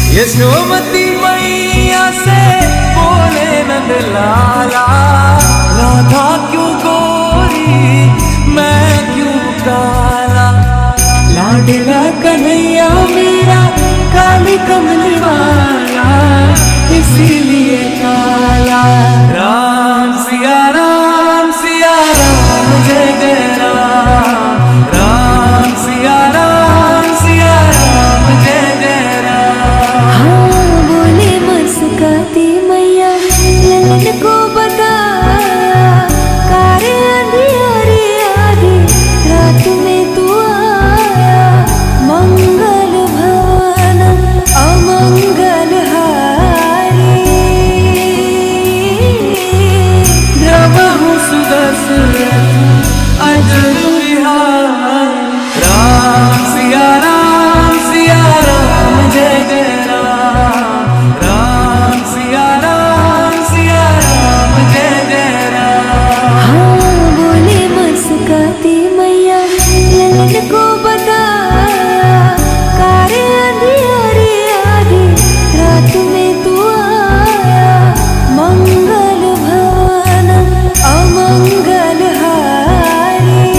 यशोमती मैया से बोले नंद लाला, राधा क्यों गोरी मैं क्यों काला। लाडला कन्हैया मेरा काली कमली वाला, इसीलिए काला। राम सिया राम जय जय राम। राम सिया राम जय जय राम। हाँ बोले मुस्काती मैया ललन को बताया, कार्य अंधियारी आधी रात में तू आया। मंगल भवन अमंगल हारी, द्रवहु सुदर्शन अजर विहारी। राम सिया राम जय जय राम। राम सिया राम जय जय राम। हाँ बोले मुस्काती मैया ललन को बताया, कार्य अंधियारी आधी रात में तू आया। मंगल भवन अमंगल हारी,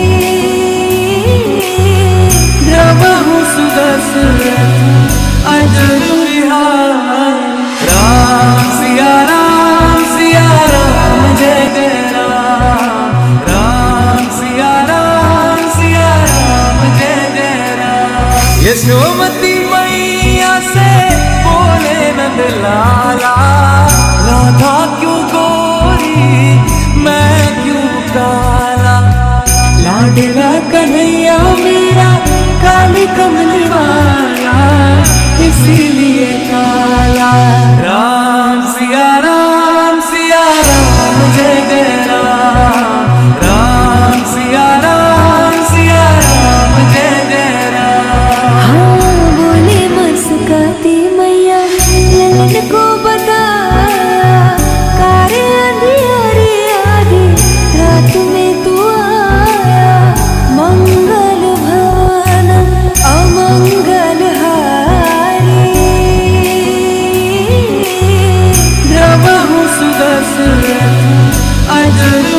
द्रवहु सुदर्शन अजर विहारी। राम सिया राम जय जय राम। राम सिया राम जय जय राम। यशोमती मैया से बोले नंद लाला, राधा क्यों गोरी मैं क्यों काला। लाडला कन्हैया मेरा काली कमली वाला, इसीलिए काला। राम सिया राम जय जय राम। राम सिया राम जय जय राम। हाँ बोले मुस्काती मैया ललन को बताया, कार्य अंधियारी आधी रात में तू आया। मंगल भवन अमंगल हारी, द्रवहु सुदर्शन अजर